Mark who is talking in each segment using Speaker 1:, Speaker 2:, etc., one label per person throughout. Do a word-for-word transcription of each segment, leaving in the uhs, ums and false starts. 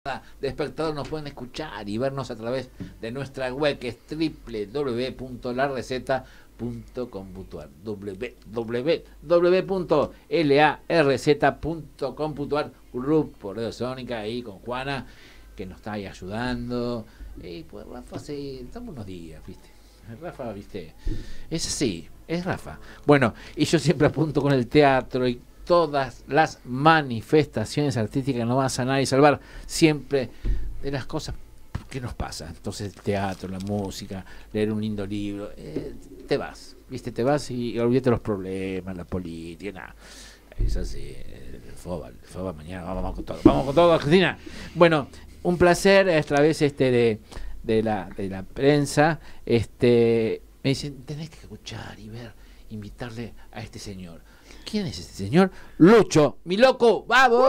Speaker 1: de espectador nos pueden escuchar y vernos a través de nuestra web, que es doble u doble u doble u punto la receta punto com punto a r, doble u doble u doble u punto la receta punto com punto a r, Grupo Radio Sónica, ahí con Juana, que nos está ahí ayudando. Y pues Rafa, sí, estamos unos días, viste. Rafa, viste, es así, es Rafa. Bueno, y yo siempre apunto con el teatro y todas las manifestaciones artísticas nos van a sanar y salvar siempre de las cosas que nos pasan. Entonces el teatro, la música, leer un lindo libro, eh, te vas, viste, te vas y, y olvídate los problemas, la política, nada. Es así, el FOBA, el FOBA mañana, vamos con todo, vamos con todo, Argentina. Bueno, un placer a través este de, de la de la prensa, este me dicen, tenés que escuchar y ver, invitarle a este señor. ¿Quién es este señor? Lucho, mi loco, ¡vamos!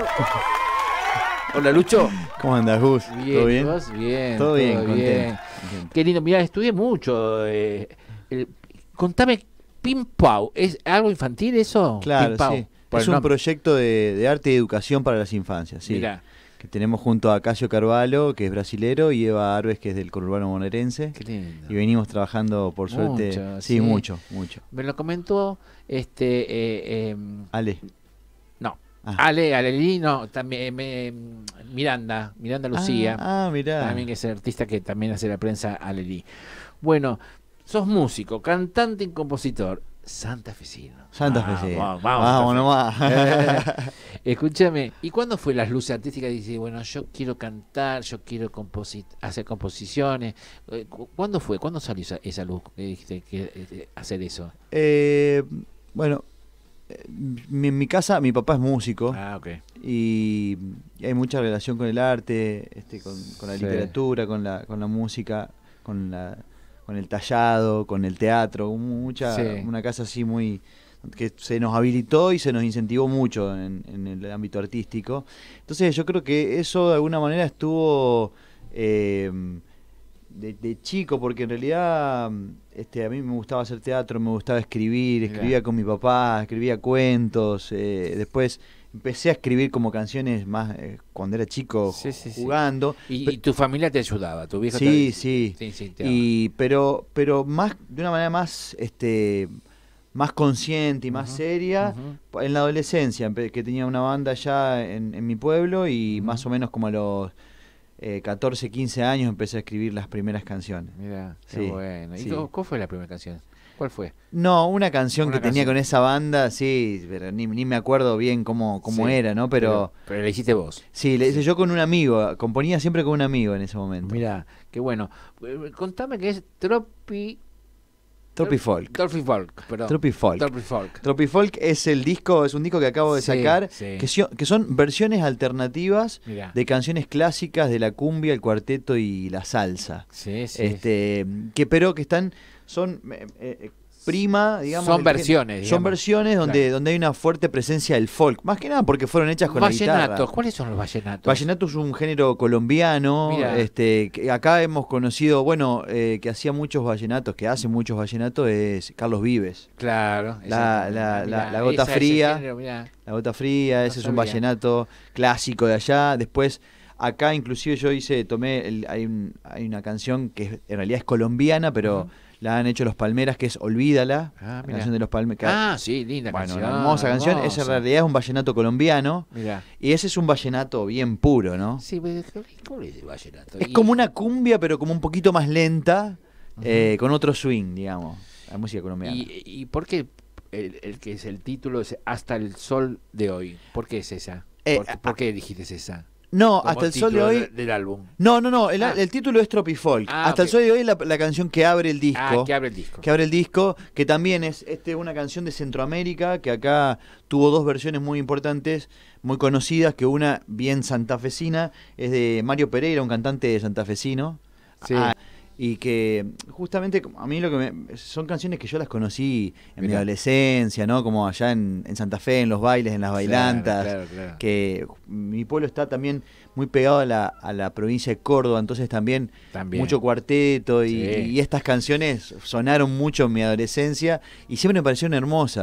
Speaker 1: Hola, Lucho.
Speaker 2: ¿Cómo andas, Gus?
Speaker 1: Bien,
Speaker 2: ¿Todo bien?
Speaker 1: ¿vos? Bien,
Speaker 2: todo bien,
Speaker 1: todo
Speaker 2: contento,
Speaker 1: bien.
Speaker 2: contento.
Speaker 1: Qué lindo, mirá, estudié mucho. Eh, el, contame, Pim Pau, ¿es algo infantil eso?
Speaker 2: Claro,
Speaker 1: Pim Pau,
Speaker 2: sí.
Speaker 1: por
Speaker 2: Es
Speaker 1: el
Speaker 2: un
Speaker 1: nombre.
Speaker 2: proyecto de, de arte y educación para las infancias, sí.
Speaker 1: Mirá,
Speaker 2: Que tenemos junto a Casio Carvalho, que es brasilero, y Eva Arbes, que es del conurbano bonaerense.
Speaker 1: qué lindo.
Speaker 2: Y venimos trabajando, por suerte.
Speaker 1: Mucho,
Speaker 2: sí,
Speaker 1: sí.
Speaker 2: mucho, mucho.
Speaker 1: Me lo comentó este eh, eh,
Speaker 2: Ale.
Speaker 1: no,
Speaker 2: Ah.
Speaker 1: Ale, Alelino, también me, Miranda, Miranda Lucía.
Speaker 2: Ah, ah, mirá.
Speaker 1: También que es el artista que también hace la prensa Alelí. Bueno, sos músico, cantante y compositor santafesino.
Speaker 2: Santa
Speaker 1: Ah,
Speaker 2: Fe, sí.
Speaker 1: Vamos,
Speaker 2: Vamos,
Speaker 1: vamos,
Speaker 2: nomás.
Speaker 1: Eh, escúchame, ¿y cuándo fue las luces artísticas? Dice, bueno, yo quiero cantar, yo quiero composi hacer composiciones. Eh, cu- ¿Cuándo fue? ¿Cuándo salió esa, esa luz que dijiste que eh, hacer eso?
Speaker 2: Eh, bueno, eh, mi- en mi casa, mi papá es músico.
Speaker 1: Ah, ok.
Speaker 2: y, y hay mucha relación con el arte, este, con, con la
Speaker 1: Sí.
Speaker 2: literatura, con la, con la música, con la, con el tallado, con el teatro, mucha,
Speaker 1: Sí.
Speaker 2: una casa así muy que se nos habilitó y se nos incentivó mucho en, en el ámbito artístico. Entonces yo creo que eso de alguna manera estuvo eh, de, de chico, porque en realidad este, a mí me gustaba hacer teatro, me gustaba escribir,
Speaker 1: Mirá.
Speaker 2: escribía con mi papá, escribía cuentos, eh, después empecé a escribir como canciones más eh, cuando era chico,
Speaker 1: Sí, sí, sí.
Speaker 2: jugando.
Speaker 1: ¿Y,
Speaker 2: Pe-
Speaker 1: y tu familia te ayudaba? ¿Tu viejo
Speaker 2: Sí,
Speaker 1: te...
Speaker 2: sí.
Speaker 1: Sí, sí, te
Speaker 2: Y pero pero más de una manera más este más consciente y más
Speaker 1: Ujú,
Speaker 2: seria
Speaker 1: ujú.
Speaker 2: en la adolescencia, empe- que tenía una banda ya en, en mi pueblo y
Speaker 1: Ujú.
Speaker 2: más o menos como a los eh, catorce, quince años empecé a escribir las primeras canciones.
Speaker 1: Mira, qué
Speaker 2: Sí,
Speaker 1: bueno. ¿Y
Speaker 2: sí.
Speaker 1: cómo, cuál fue la primera canción? ¿Cuál fue?
Speaker 2: No, una canción
Speaker 1: Una
Speaker 2: que tenía
Speaker 1: canción.
Speaker 2: con esa banda, sí, pero ni, ni me acuerdo bien cómo, cómo
Speaker 1: Sí,
Speaker 2: era, ¿no? Pero,
Speaker 1: pero, pero la hiciste vos.
Speaker 2: sí, le hice yo con un amigo, componía siempre con un amigo en ese momento.
Speaker 1: Mira, qué bueno. Eh, Contame que es Tropi...
Speaker 2: Tropifolk.
Speaker 1: Tropifolk, perdón.
Speaker 2: Tropifolk.
Speaker 1: Tropifolk.
Speaker 2: Tropifolk es el disco, es un disco que acabo de
Speaker 1: Sí,
Speaker 2: sacar,
Speaker 1: sí.
Speaker 2: Que, sio- que son versiones alternativas
Speaker 1: Mira.
Speaker 2: de canciones clásicas de la cumbia, el cuarteto y la salsa.
Speaker 1: Sí, sí.
Speaker 2: Este, que pero que están, son eh, eh, prima, digamos.
Speaker 1: Son
Speaker 2: del-
Speaker 1: versiones,
Speaker 2: Son
Speaker 1: digamos.
Speaker 2: versiones donde,
Speaker 1: Claro.
Speaker 2: donde hay una fuerte presencia del folk, más que nada porque fueron hechas con la guitarra.
Speaker 1: Vallenatos. ¿Cuáles son los vallenatos?
Speaker 2: Vallenato es un género colombiano,
Speaker 1: Mirá.
Speaker 2: este, que acá hemos conocido, bueno, eh, que hacía muchos vallenatos, que hace muchos vallenatos, es Carlos Vives.
Speaker 1: Claro.
Speaker 2: La-
Speaker 1: exactamente.
Speaker 2: la-
Speaker 1: Mirá,
Speaker 2: la- la gota
Speaker 1: esa- ese
Speaker 2: fría.
Speaker 1: género, mirá.
Speaker 2: La Gota Fría,
Speaker 1: No
Speaker 2: ese es un
Speaker 1: sabía.
Speaker 2: vallenato clásico de allá. Después, acá inclusive yo hice, tomé, el- hay, un- hay una canción que es- en realidad es colombiana, pero
Speaker 1: Ujú.
Speaker 2: la han hecho los Palmeras, que es Olvídala,
Speaker 1: Ah,
Speaker 2: la
Speaker 1: mirá.
Speaker 2: canción de los Palmeras.
Speaker 1: Ah, sí, linda
Speaker 2: Bueno,
Speaker 1: canción.
Speaker 2: una hermosa canción. Esa en
Speaker 1: hermosa.
Speaker 2: realidad es un vallenato colombiano.
Speaker 1: Mirá.
Speaker 2: Y ese es un vallenato bien puro, ¿no?
Speaker 1: Sí, pero ¿cómo es el vallenato?
Speaker 2: Es
Speaker 1: Y-
Speaker 2: como una cumbia, pero como un poquito más lenta,
Speaker 1: Ujú.
Speaker 2: eh, con otro swing, digamos. La música colombiana.
Speaker 1: ¿Y, y por qué el, el que es el título es Hasta el sol de hoy? ¿Por qué es esa?
Speaker 2: Eh,
Speaker 1: ¿Por, por qué dijiste esa?
Speaker 2: no,
Speaker 1: Como
Speaker 2: hasta el sol de
Speaker 1: título
Speaker 2: hoy.
Speaker 1: de- del álbum.
Speaker 2: No, no, no. El,
Speaker 1: Ah.
Speaker 2: el título es Tropifolk.
Speaker 1: Ah,
Speaker 2: hasta
Speaker 1: ok.
Speaker 2: el sol de hoy es la, la canción que abre el disco.
Speaker 1: Ah, que abre el disco.
Speaker 2: que abre el disco, que también es este una canción de Centroamérica, que acá tuvo dos versiones muy importantes, muy conocidas, que una bien santafesina, es de Mario Pereira, un cantante santafesino.
Speaker 1: Sí.
Speaker 2: Ah, y que justamente a mí lo que me, son canciones que yo las conocí en mi
Speaker 1: Mirá.
Speaker 2: adolescencia, ¿no? Como allá en, en Santa Fe, en los bailes, en las bailantas,
Speaker 1: Claro, claro, claro.
Speaker 2: que mi pueblo está también muy pegado a la, a la provincia de Córdoba, entonces también,
Speaker 1: También.
Speaker 2: mucho cuarteto y,
Speaker 1: Sí.
Speaker 2: y estas canciones sonaron mucho en mi adolescencia y siempre me parecieron hermosas. Y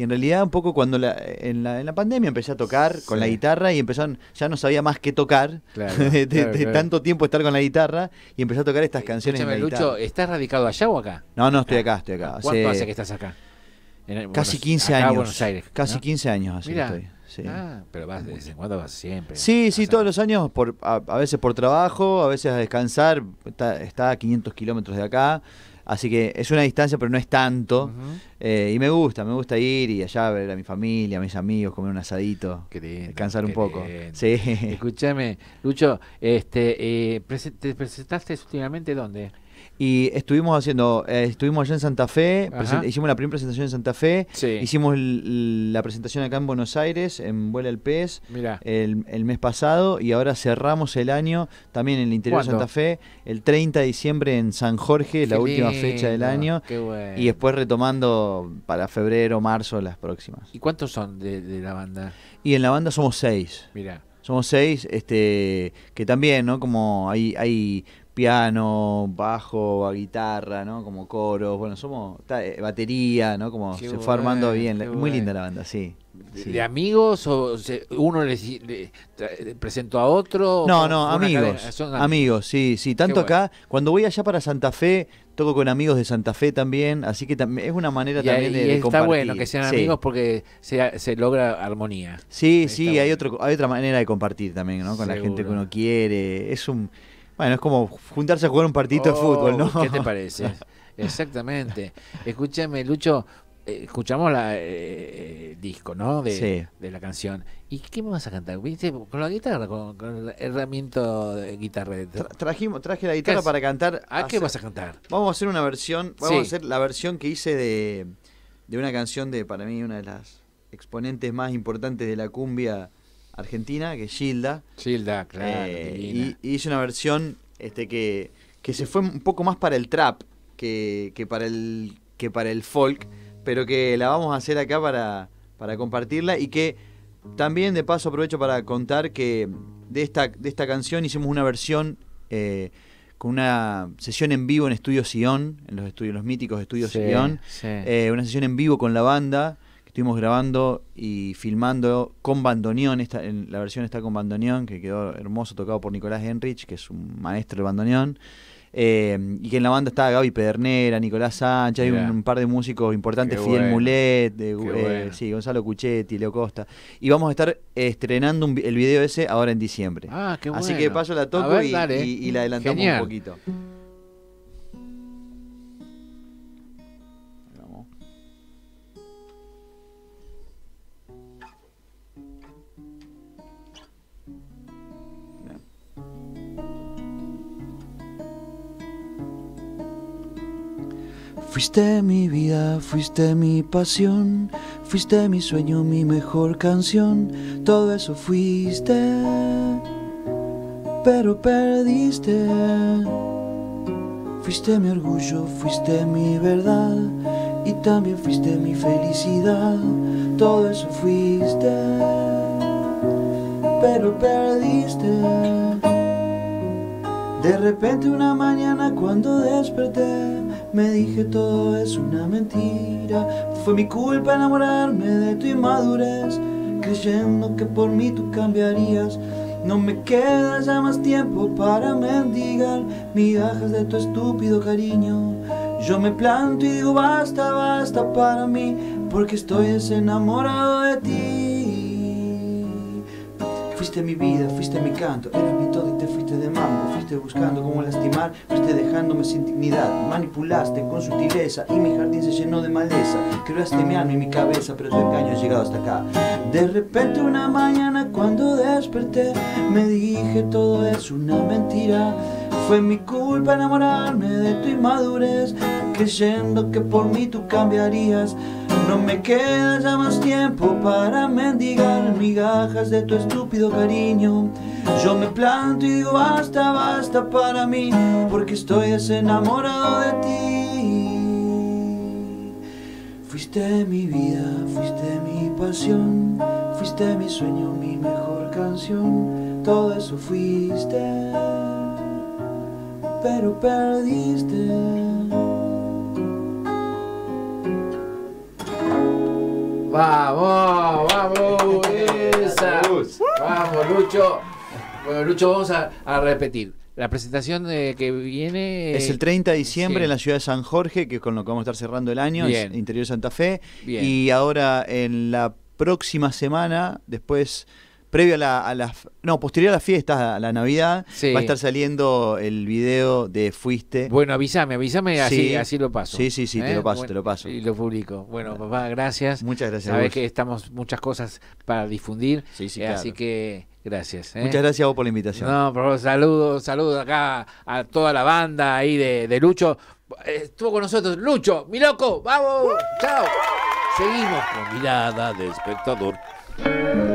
Speaker 2: y en realidad un poco cuando la, en, la, en la pandemia empecé a tocar con
Speaker 1: Sí.
Speaker 2: la guitarra y empezaron, ya no sabía más qué tocar,
Speaker 1: Claro,
Speaker 2: de, de-
Speaker 1: claro,
Speaker 2: de
Speaker 1: claro.
Speaker 2: tanto tiempo estar con la guitarra, y empecé a tocar estas canciones en la
Speaker 1: Escúchame, Lucho,
Speaker 2: guitarra.
Speaker 1: ¿estás radicado allá o acá?
Speaker 2: No, no, estoy acá, estoy acá.
Speaker 1: ¿Cuánto
Speaker 2: Hace
Speaker 1: hace que estás acá? En el-
Speaker 2: casi
Speaker 1: Buenos-
Speaker 2: quince
Speaker 1: acá,
Speaker 2: años.
Speaker 1: Buenos Aires,
Speaker 2: Casi
Speaker 1: ¿no?
Speaker 2: quince años hace que
Speaker 1: Mirá.
Speaker 2: estoy. Sí.
Speaker 1: Ah, pero vas de vez en cuando, vas siempre.
Speaker 2: Sí, sí,
Speaker 1: Vas a-
Speaker 2: todos los años, por, a, a veces por trabajo, a veces a descansar, está, está a quinientos kilómetros de acá, así que es una distancia, pero no es tanto,
Speaker 1: Ujú.
Speaker 2: eh, y me gusta, me gusta ir y allá ver a mi familia, a mis amigos, comer un asadito,
Speaker 1: Qué lindo,
Speaker 2: descansar un
Speaker 1: qué
Speaker 2: poco.
Speaker 1: lindo.
Speaker 2: Sí.
Speaker 1: Escúchame, Lucho, este, eh, prese- ¿te presentaste últimamente dónde?
Speaker 2: Y estuvimos haciendo, eh, estuvimos allá en Santa Fe,
Speaker 1: Ajá.
Speaker 2: presen- hicimos la primera presentación en Santa Fe,
Speaker 1: Sí.
Speaker 2: hicimos el- la presentación acá en Buenos Aires, en Vuela el Pez,
Speaker 1: Mira,
Speaker 2: el, el mes pasado, y ahora cerramos el año también en el interior de
Speaker 1: ¿Cuándo?
Speaker 2: Santa Fe, el treinta de diciembre en San Jorge, la
Speaker 1: qué
Speaker 2: última fecha del
Speaker 1: lindo,
Speaker 2: año,
Speaker 1: Qué bueno.
Speaker 2: y después retomando para febrero, marzo, las próximas.
Speaker 1: ¿Y cuántos son de, de la banda?
Speaker 2: Y en la banda somos seis,
Speaker 1: Mira,
Speaker 2: somos seis, este, que también, ¿no? Como hay, hay piano, bajo, guitarra, ¿no? Como coros, bueno, somos ta- eh, batería, ¿no? Como
Speaker 1: Qué
Speaker 2: se fue armando
Speaker 1: bueno,
Speaker 2: bien,
Speaker 1: qué
Speaker 2: muy
Speaker 1: bueno.
Speaker 2: linda la banda, sí.
Speaker 1: ¿de,
Speaker 2: sí.
Speaker 1: de amigos o se- uno les, le tra- presentó a otro?
Speaker 2: No,
Speaker 1: ¿O
Speaker 2: no,
Speaker 1: fue una
Speaker 2: amigos,
Speaker 1: cadena? Son
Speaker 2: amigos, sí, sí, tanto
Speaker 1: bueno.
Speaker 2: acá, cuando voy allá para Santa Fe, toco con amigos de Santa Fe también, así que tam- es una manera
Speaker 1: Y,
Speaker 2: también
Speaker 1: ahí-
Speaker 2: de,
Speaker 1: y
Speaker 2: de
Speaker 1: está
Speaker 2: compartir.
Speaker 1: bueno que sean
Speaker 2: Sí.
Speaker 1: amigos porque se, se logra armonía.
Speaker 2: Sí,
Speaker 1: Está
Speaker 2: sí, hay
Speaker 1: bueno.
Speaker 2: otro, hay otra manera de compartir también, ¿no? Con la gente que
Speaker 1: Seguro.
Speaker 2: uno quiere, es un, bueno, es como juntarse a jugar un partidito de
Speaker 1: Oh,
Speaker 2: fútbol, ¿no?
Speaker 1: ¿Qué te parece? Exactamente. Escúchame, Lucho, eh, escuchamos la, eh, el disco, ¿no? De,
Speaker 2: Sí.
Speaker 1: de la canción. ¿Y qué me vas a cantar? ¿Viste? ¿Con la guitarra? ¿Con, con el herramienta de guitarra?
Speaker 2: Tra- trajimos, traje la guitarra
Speaker 1: ¿Qué
Speaker 2: para cantar.
Speaker 1: ¿A qué
Speaker 2: hace-
Speaker 1: vas a cantar?
Speaker 2: Vamos a hacer una versión, vamos
Speaker 1: Sí.
Speaker 2: a hacer la versión que hice de, de una canción de, para mí, una de las exponentes más importantes de la cumbia argentina, que es Gilda.
Speaker 1: Gilda, claro.
Speaker 2: Eh,
Speaker 1: divina.
Speaker 2: y, y hice una versión este, que, que se fue un poco más para el trap que, que, para, el, que para el folk, pero que la vamos a hacer acá para, para compartirla, y que también de paso aprovecho para contar que de esta, de esta canción hicimos una versión eh, con una sesión en vivo en Estudio Sion, en los estudios, los míticos Estudios
Speaker 1: Sí,
Speaker 2: Sion,
Speaker 1: sí.
Speaker 2: eh, una sesión en vivo con la banda que estuvimos grabando y filmando con bandoneón. Esta, en, la versión está con bandoneón, que quedó hermoso, tocado por Nicolás Henrich, que es un maestro de bandoneón. Eh, y que en la banda está Gaby Pedernera, Nicolás Sánchez, hay un,
Speaker 1: Mirá.
Speaker 2: un par de músicos importantes,
Speaker 1: Qué
Speaker 2: Fidel
Speaker 1: bueno.
Speaker 2: Mulet, de,
Speaker 1: Qué
Speaker 2: eh,
Speaker 1: bueno.
Speaker 2: sí, Gonzalo Cuchetti, Leo Costa. Y vamos a estar estrenando un vi- el video ese ahora en diciembre.
Speaker 1: Ah, qué bueno.
Speaker 2: Así que de paso la
Speaker 1: A
Speaker 2: toco
Speaker 1: ver,
Speaker 2: y,
Speaker 1: dale.
Speaker 2: y- y la adelantamos
Speaker 1: Genial.
Speaker 2: un poquito. Vamos. Fuiste mi vida, fuiste mi pasión, fuiste mi sueño, mi mejor canción, todo eso fuiste, pero perdiste. Fuiste mi orgullo, fuiste mi verdad, y también fuiste mi felicidad, todo eso fuiste, pero perdiste. De repente una mañana cuando desperté, me dije todo es una mentira. Fue mi culpa enamorarme de tu inmadurez, creyendo que por mí tú cambiarías. No me queda ya más tiempo para mendigar migajas de tu estúpido cariño. Yo me planto y digo basta, basta para mí, porque estoy desenamorado de ti. Fuiste mi vida, fuiste mi canto, eras mi todo y te fuiste de mambo. Fuiste buscando cómo lastimar, fuiste dejándome sin dignidad. Manipulaste con sutileza y mi jardín se llenó de maleza. Creaste mi alma y mi cabeza, pero tu engaño ha llegado hasta acá. De repente una mañana cuando desperté, me dije todo es una mentira. Fue mi culpa enamorarme de tu inmadurez, creyendo que por mí tú cambiarías. No me queda ya más tiempo para mendigar migajas de tu estúpido cariño. Yo me planto y digo basta, basta para mí, porque estoy desenamorado de ti. Fuiste mi vida, fuiste mi pasión, fuiste mi sueño, mi mejor canción. Todo eso fuiste, pero perdiste.
Speaker 1: Vamos, vamos, esa. Vamos, Lucho. Bueno, Lucho, vamos a, a repetir. La presentación eh, que viene...
Speaker 2: Es el treinta de diciembre
Speaker 1: sí.
Speaker 2: en la ciudad de San Jorge, que es con lo que vamos a estar cerrando el año,
Speaker 1: Bien.
Speaker 2: es interior de Santa Fe.
Speaker 1: Bien.
Speaker 2: Y ahora en la próxima semana, después... Previo a la, a la... No, posterior a las fiestas, a la Navidad,
Speaker 1: Sí.
Speaker 2: va a estar saliendo el video de Fuiste.
Speaker 1: Bueno, avísame, avísame, así,
Speaker 2: Sí.
Speaker 1: así lo paso.
Speaker 2: Sí, sí, sí, te lo paso,
Speaker 1: Bueno,
Speaker 2: te lo paso.
Speaker 1: Y lo publico. Bueno, papá, gracias.
Speaker 2: Muchas gracias a
Speaker 1: Sabes
Speaker 2: vos.
Speaker 1: que estamos muchas cosas para difundir.
Speaker 2: Sí, sí,
Speaker 1: eh,
Speaker 2: claro.
Speaker 1: Así que gracias. ¿eh?
Speaker 2: Muchas gracias a vos por la invitación.
Speaker 1: No, por favor, saludos, saludos acá a toda la banda ahí de, de Lucho. Eh, Estuvo con nosotros Lucho, mi loco, vamos, chao. Seguimos con Mirada de Espectador.